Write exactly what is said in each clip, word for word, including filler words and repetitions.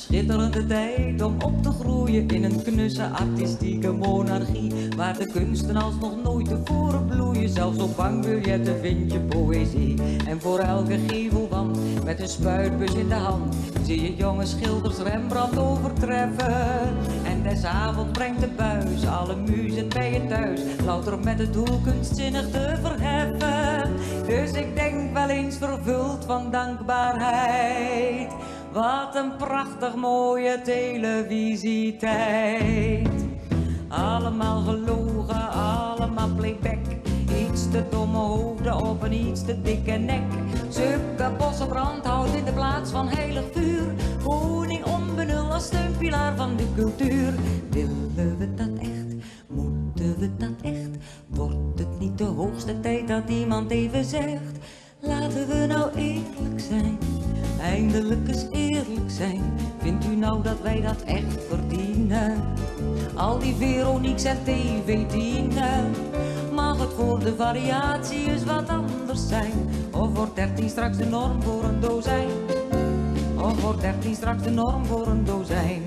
schitterende tijd om op te groeien in een knusse artistieke monarchie, waar de kunsten als nog nooit tevoren bloeien. Zelfs op bankbiljetten vind je poëzie. En voor elke gevelwand met een spuitbus in de hand zie je jonge schilders Rembrandt overtreffen. En des avonds brengt de buis alle muzen bij je thuis, louter met het doel kunstzinnig te verheffen. Dus ik denk wel eens vervuld van dankbaarheid, wat een prachtig mooie televisietijd. Allemaal gelogen, allemaal playback, iets te domme hoofden op een iets te dikke nek. Zulke bossen brandhout in de plaats van heilig vuur, koning onbenul als steunpilaar van de cultuur. Willen we dat echt? Moeten we dat echt? Wordt het niet de hoogste tijd dat iemand even zegt: laten we nou eerlijk zijn, eindelijk eens eerlijk zijn. Vindt u nou dat wij dat echt verdienen? Al die Veronique's en T V tien, mag het voor de variatie eens wat anders zijn? Of wordt dertien straks de norm voor een dozijn? Of wordt dertien straks de norm voor een dozijn?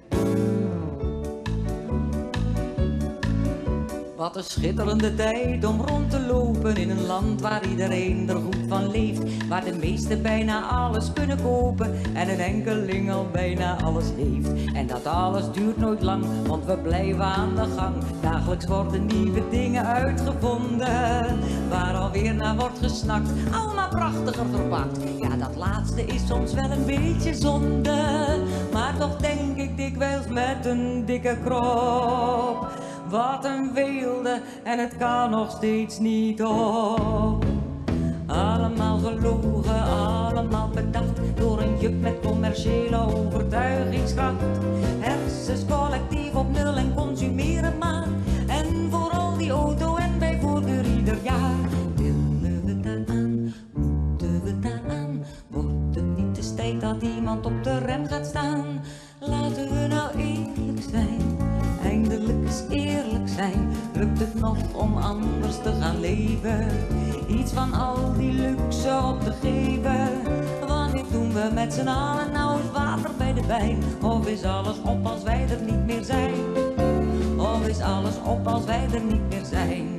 Wat een schitterende tijd om rond te lopen in een land waar iedereen er goed van leeft, waar de meesten bijna alles kunnen kopen en een enkeling al bijna alles heeft. En dat alles duurt nooit lang, want we blijven aan de gang. Dagelijks worden nieuwe dingen uitgevonden, waar alweer naar wordt gesnakt, allemaal prachtiger verpakt. Ja, dat laatste is soms wel een beetje zonde, maar toch denk ik dikwijls met een dikke krop: wat een weelde, en het kan nog steeds niet op. Allemaal gelogen, allemaal bedacht door een juk met commerciële overtuigingskracht. Hersens collectief op nul en consumeren maar, en vooral die auto en bij voorkeur ieder jaar. Willen we daaraan? Moeten we daaraan? Wordt het niet eens tijd dat iemand op de rem gaat staan? Laten we nou eerlijk zijn, eindelijk eens eerlijk zijn. Lukt het nog om anders te gaan leven? Iets van al die luxe op te geven. Wanneer doen we met z'n allen nou eens water bij de wijn? Of is alles op als wij er niet meer zijn? Of is alles op als wij er niet meer zijn?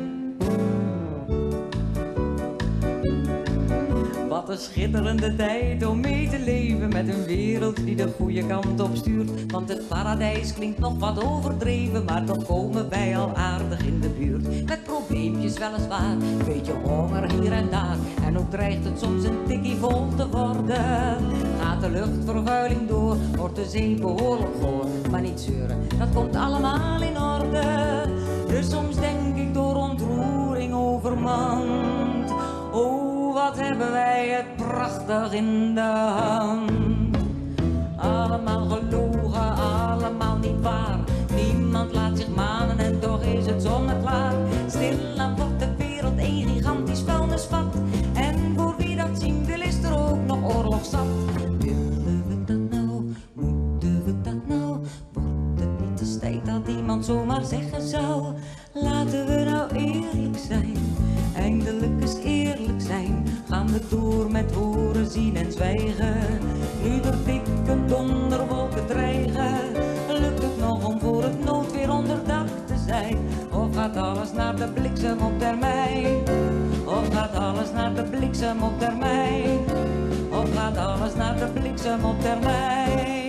Wat een schitterende tijd om mee te leven met een wereld die de goede kant op stuurt. Want het paradijs klinkt nog wat overdreven, maar toch komen wij al aardig in de buurt. Met probleempjes weliswaar, een beetje honger hier en daar, en ook dreigt het soms een tikkie vol te worden. Gaat de luchtvervuiling door, wordt de zee behoorlijk goor, maar niet zeuren, dat komt allemaal in orde. Dus soms denk ik door ontroering overmand: oh, wat hebben wij het prachtig in de hand. Allemaal gelogen, allemaal niet waar, niemand laat zich manen en toch is het zonneklaar. Stilaan wordt de wereld een gigantisch vuilnisvat, en voor wie dat zien wil is er ook nog oorlog zat. Willen we dat nou? Moeten we dat nou? Wordt het niet eens tijd dat iemand zomaar zeggen zou: laten we nou eerlijk zijn, eindelijk eens eerlijk zijn. Gaan we door met horen, zien en zwijgen, nu er dikke donderwolken dreigen? Lukt het nog om voor het noodweer onder dak te zijn? Of gaat alles naar de bliksem op termijn? Of gaat alles naar de bliksem op termijn? Of gaat alles naar de bliksem op termijn?